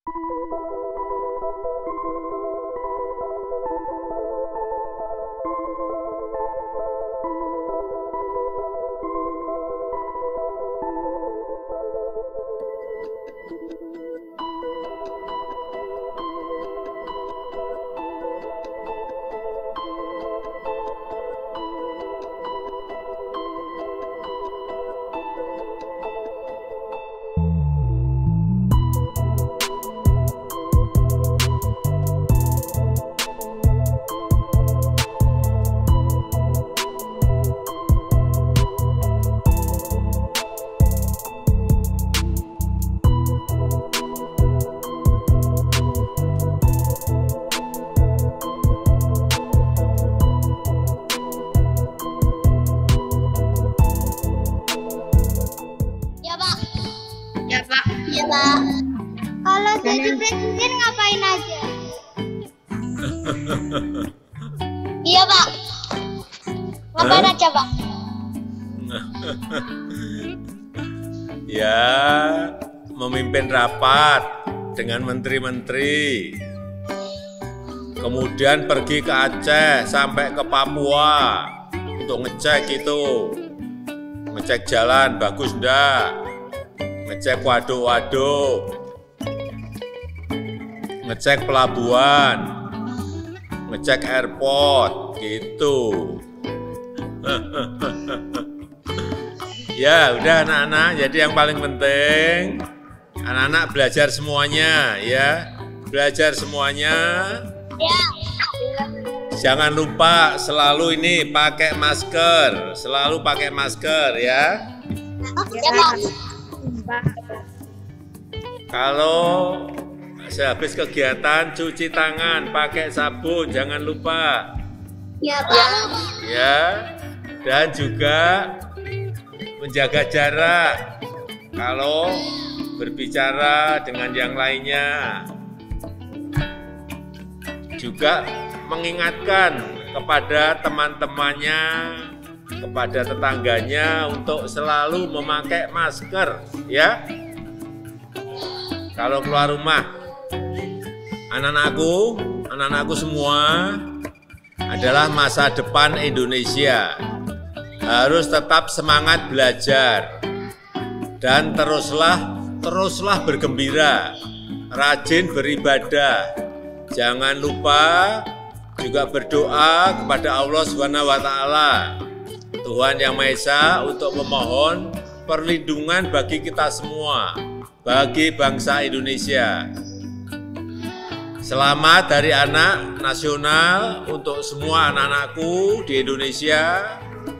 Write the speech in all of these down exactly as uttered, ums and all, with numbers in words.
Ya Pak. Iya Pak. Kalau jadi presiden ngapain aja? Iya Pak. Ngapain aja Pak? Ya, memimpin rapat dengan menteri-menteri. Kemudian pergi ke Aceh sampai ke Papua untuk ngecek itu. Ngecek jalan bagus enggak? Ngecek waduk-waduk, ngecek pelabuhan, ngecek airport, gitu. Ya, udah anak-anak, jadi yang paling penting, anak-anak belajar semuanya, ya. Belajar semuanya. Ya. Jangan lupa selalu ini pakai masker, selalu pakai masker, ya. Ya Pak. Kalau sehabis kegiatan cuci tangan, pakai sabun, jangan lupa. Ya Pak. Ya, dan juga menjaga jarak kalau berbicara dengan yang lainnya. Juga mengingatkan kepada teman-temannya, kepada tetangganya untuk selalu memakai masker, ya. Kalau keluar rumah, anak-anakku, anak-anakku semua adalah masa depan Indonesia. Harus tetap semangat belajar dan teruslah teruslah bergembira, rajin beribadah. Jangan lupa juga berdoa kepada Allah Subhanahu wa taala, Tuhan Yang Maha Esa, untuk memohon perlindungan bagi kita semua, bagi bangsa Indonesia. Selamat Hari Anak Nasional untuk semua anak-anakku di Indonesia.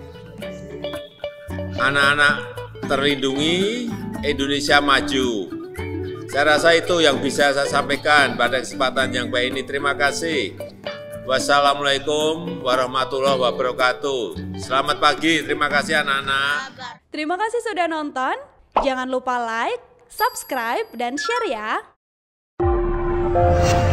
Anak-anak terlindungi, Indonesia maju. Saya rasa itu yang bisa saya sampaikan pada kesempatan yang baik ini. Terima kasih. Wassalamualaikum warahmatullahi wabarakatuh. Selamat pagi, terima kasih anak-anak. Terima kasih sudah nonton. Jangan lupa like, subscribe, dan share ya.